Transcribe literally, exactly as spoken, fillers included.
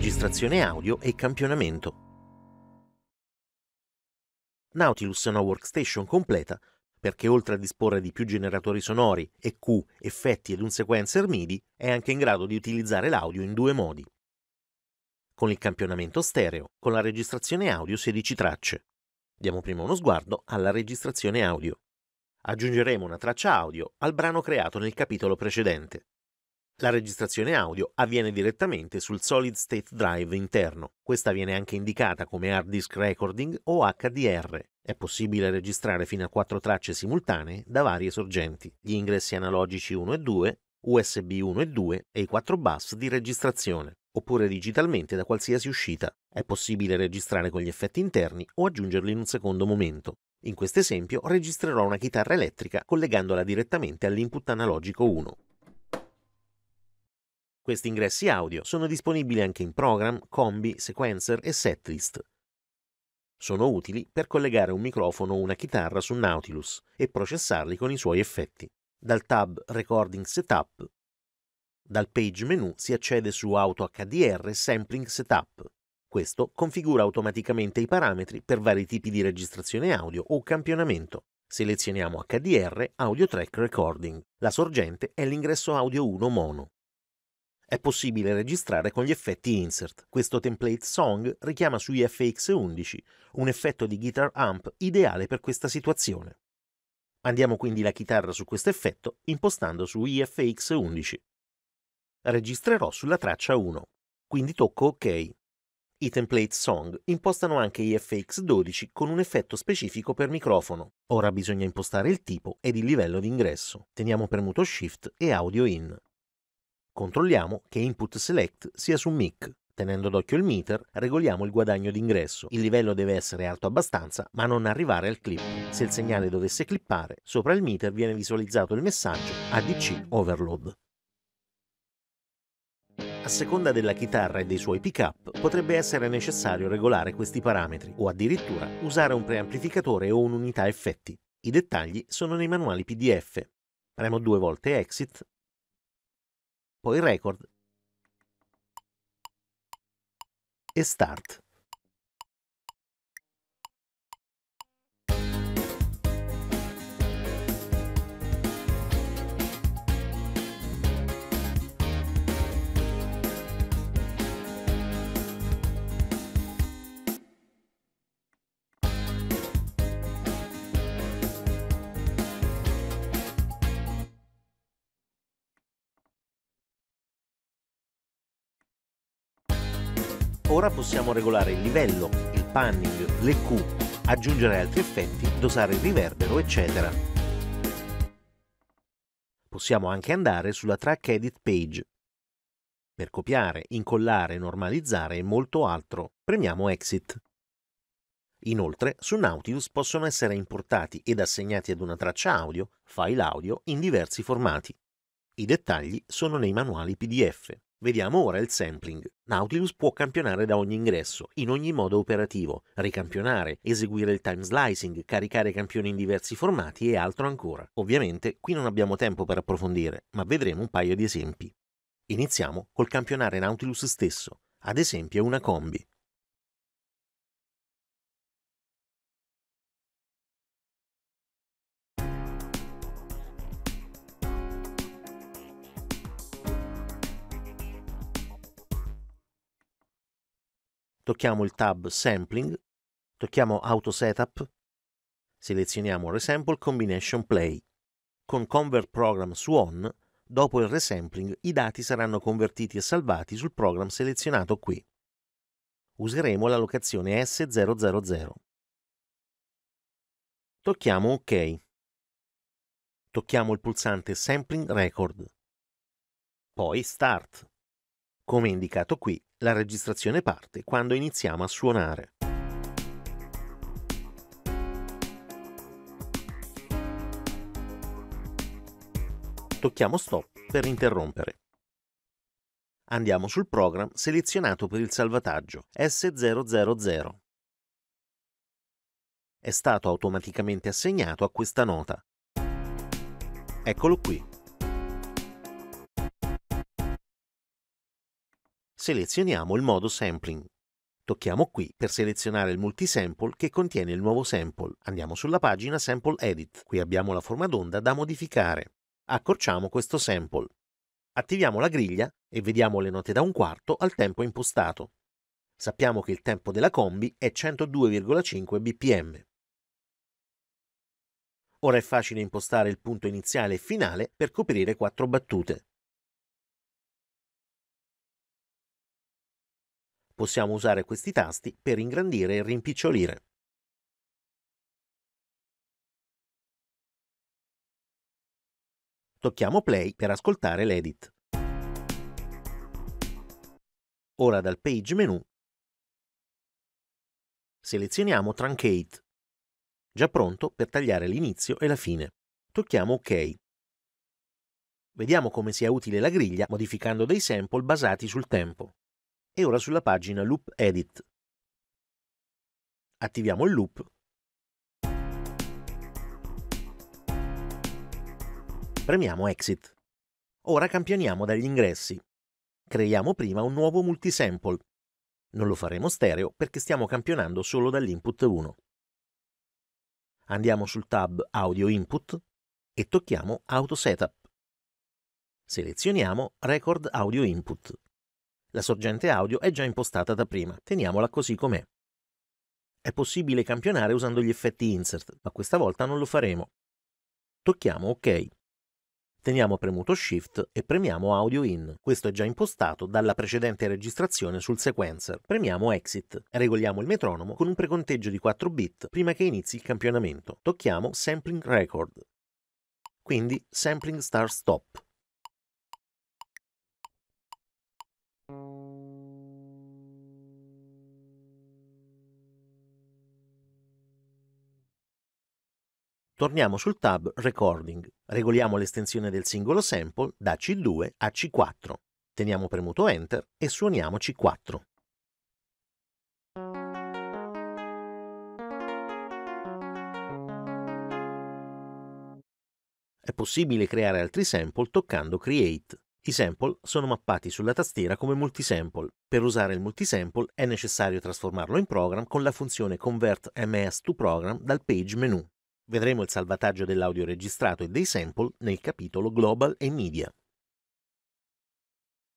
registrazione audio e campionamento. Nautilus è una workstation completa perché oltre a disporre di più generatori sonori, E Q, effetti ed un sequencer MIDI, è anche in grado di utilizzare l'audio in due modi. Con il campionamento stereo, con la registrazione audio sedici tracce. Diamo prima uno sguardo alla registrazione audio. Aggiungeremo una traccia audio al brano creato nel capitolo precedente. La registrazione audio avviene direttamente sul Solid State Drive interno. Questa viene anche indicata come Hard Disk Recording o H D R. È possibile registrare fino a quattro tracce simultanee da varie sorgenti, gli ingressi analogici uno e due, U S B uno e due e i quattro bus di registrazione, oppure digitalmente da qualsiasi uscita. È possibile registrare con gli effetti interni o aggiungerli in un secondo momento. In questo esempio registrerò una chitarra elettrica collegandola direttamente all'input analogico uno. Questi ingressi audio sono disponibili anche in program, combi, sequencer e setlist. Sono utili per collegare un microfono o una chitarra su Nautilus e processarli con i suoi effetti. Dal tab Recording Setup, dal page menu si accede su Auto H D R Sampling Setup. Questo configura automaticamente i parametri per vari tipi di registrazione audio o campionamento. Selezioniamo H D R Audio Track Recording. La sorgente è l'ingresso audio uno mono. È possibile registrare con gli effetti Insert. Questo template Song richiama su I F X undici, un effetto di guitar amp ideale per questa situazione. Mandiamo quindi la chitarra su questo effetto impostando su I F X undici. Registrerò sulla traccia uno, quindi tocco OK. I template Song impostano anche I F X dodici con un effetto specifico per microfono. Ora bisogna impostare il tipo ed il livello di ingresso. Teniamo premuto Shift e Audio In. Controlliamo che Input Select sia su mic. Tenendo d'occhio il meter, regoliamo il guadagno d'ingresso. Il livello deve essere alto abbastanza, ma non arrivare al clip. Se il segnale dovesse clippare, sopra il meter viene visualizzato il messaggio A D C Overload. A seconda della chitarra e dei suoi pick-up, potrebbe essere necessario regolare questi parametri o addirittura usare un preamplificatore o un'unità effetti. I dettagli sono nei manuali P D F. Premo due volte Exit, poi Record e Start. Ora possiamo regolare il livello, il panning, l'E Q, aggiungere altri effetti, dosare il riverbero, eccetera. Possiamo anche andare sulla Track Edit page. Per copiare, incollare, normalizzare e molto altro, premiamo Exit. Inoltre, su Nautilus possono essere importati ed assegnati ad una traccia audio, file audio in diversi formati. I dettagli sono nei manuali P D F. Vediamo ora il sampling. Nautilus può campionare da ogni ingresso, in ogni modo operativo, ricampionare, eseguire il time slicing, caricare campioni in diversi formati e altro ancora. Ovviamente qui non abbiamo tempo per approfondire, ma vedremo un paio di esempi. Iniziamo col campionare Nautilus stesso, ad esempio una combi. Tocchiamo il tab Sampling, tocchiamo Auto Setup, selezioniamo Resample Combination Play. Con Convert Program su On, dopo il resampling i dati saranno convertiti e salvati sul program selezionato qui. Useremo la locazione S zero zero zero. Tocchiamo OK. Tocchiamo il pulsante Sampling Record. Poi Start. Come indicato qui, la registrazione parte quando iniziamo a suonare. Tocchiamo Stop per interrompere. Andiamo sul program selezionato per il salvataggio, S zero zero zero. È stato automaticamente assegnato a questa nota. Eccolo qui. Selezioniamo il modo Sampling. Tocchiamo qui per selezionare il multisample che contiene il nuovo sample. Andiamo sulla pagina Sample Edit. Qui abbiamo la forma d'onda da modificare. Accorciamo questo sample. Attiviamo la griglia e vediamo le note da un quarto al tempo impostato. Sappiamo che il tempo della combi è centodue virgola cinque bpm. Ora è facile impostare il punto iniziale e finale per coprire quattro battute. Possiamo usare questi tasti per ingrandire e rimpicciolire. Tocchiamo play per ascoltare l'edit. Ora dal page menu selezioniamo Truncate, già pronto per tagliare l'inizio e la fine. Tocchiamo OK. Vediamo come sia utile la griglia modificando dei sample basati sul tempo. E ora sulla pagina Loop Edit. Attiviamo il loop. Premiamo Exit. Ora campioniamo dagli ingressi. Creiamo prima un nuovo multisample. Non lo faremo stereo perché stiamo campionando solo dall'input uno. Andiamo sul tab Audio Input e tocchiamo Auto Setup. Selezioniamo Record Audio Input. La sorgente audio è già impostata da prima, teniamola così com'è. È possibile campionare usando gli effetti insert, ma questa volta non lo faremo. Tocchiamo OK. Teniamo premuto Shift e premiamo Audio In. Questo è già impostato dalla precedente registrazione sul sequencer. Premiamo Exit e regoliamo il metronomo con un preconteggio di quattro bit prima che inizi il campionamento. Tocchiamo Sampling Record. Quindi Sampling Start Stop. Torniamo sul tab Recording, regoliamo l'estensione del singolo sample da C due a C quattro, teniamo premuto Enter e suoniamo C quattro. È possibile creare altri sample toccando Create. I sample sono mappati sulla tastiera come multisample. Per usare il multisample è necessario trasformarlo in program con la funzione Convert M S to Program dal page menu. Vedremo il salvataggio dell'audio registrato e dei sample nel capitolo Global e Media.